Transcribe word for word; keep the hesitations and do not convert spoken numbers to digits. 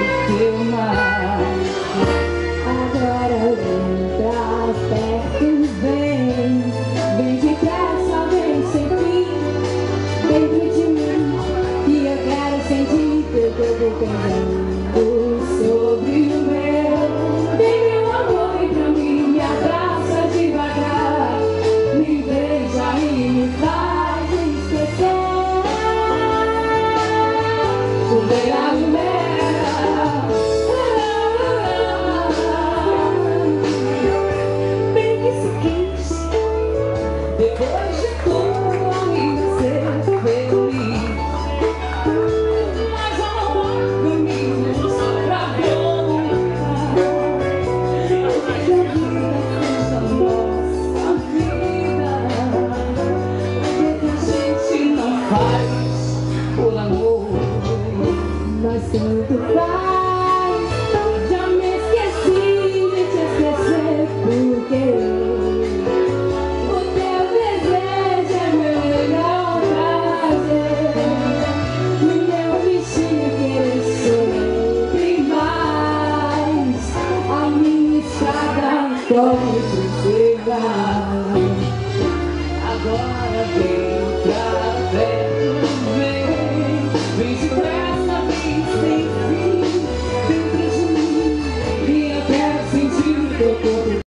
teu mar. Agora vem pra perto, vem, vem depressa, vem sem fim, dentro de mim, que eu quero sentir teu corpo pesando sobre o meu. Vem meu amor, vem pra mim, me abraça devagar, me beija e me faz esquecer o verão dela. Bem que se quis, depois de tudo ainda ser feliz. Mas amor comigo só pra voltar. Que a vida seja nossa vida, porque a gente não faz por amor, mas tanto faz. Já me esqueci de te esquecer, porque o teu desejo é meu melhor prazer. No meu bichinho querer sempre mais, a minha estrada corre pro seu lar. Agora vem pra perto.